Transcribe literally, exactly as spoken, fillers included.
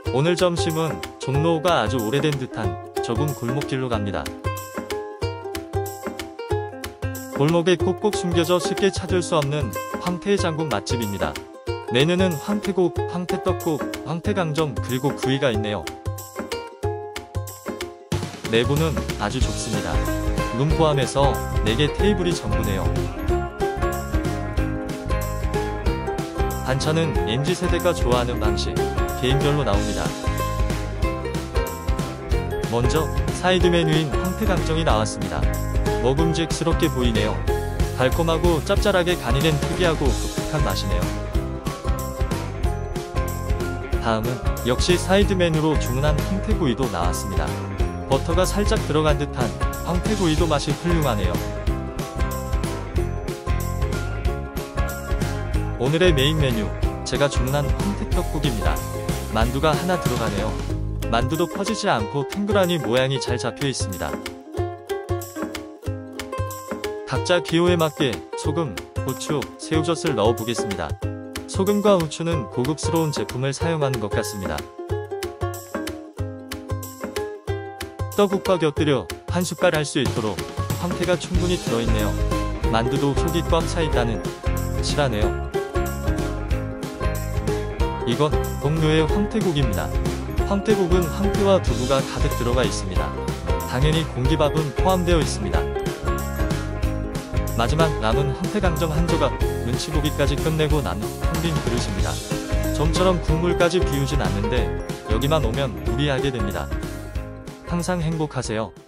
오늘 점심은 종로가 아주 오래된 듯한 좁은 골목길로 갑니다. 골목에 꼭꼭 숨겨져 쉽게 찾을 수 없는 황태의 장국 맛집입니다. 메뉴는 황태국, 황태떡국, 황태강정 그리고 구이가 있네요. 내부는 아주 좁습니다. 룸 포함해서 네 개 테이블이 전부네요. 반찬은 엠지세대가 좋아하는 방식, 개인별로 나옵니다. 먼저 사이드 메뉴인 황태강정이 나왔습니다. 먹음직스럽게 보이네요. 달콤하고 짭짤하게 간이 된 특이하고 독특한 맛이네요. 다음은 역시 사이드 메뉴로 주문한 황태구이도 나왔습니다. 버터가 살짝 들어간 듯한 황태구이도 맛이 훌륭하네요. 오늘의 메인 메뉴, 제가 주문한 황태떡국입니다. 만두가 하나 들어가네요. 만두도 퍼지지 않고 탱글하니 모양이 잘 잡혀 있습니다. 각자 기호에 맞게 소금, 후추, 새우젓을 넣어 보겠습니다. 소금과 후추는 고급스러운 제품을 사용하는 것 같습니다. 떡국과 곁들여 한 숟갈 할 수 있도록 황태가 충분히 들어있네요. 만두도 속이 꽉 차 있다는 실하네요. 이건 동료의 황태국입니다. 황태국은 황태와 두부가 가득 들어가 있습니다. 당연히 공기밥은 포함되어 있습니다. 마지막 남은 황태강정 한 조각, 눈치보기까지 끝내고 난 텅 빈 그릇입니다. 좀처럼 국물까지 비우진 않는데 여기만 오면 무리하게 됩니다. 항상 행복하세요.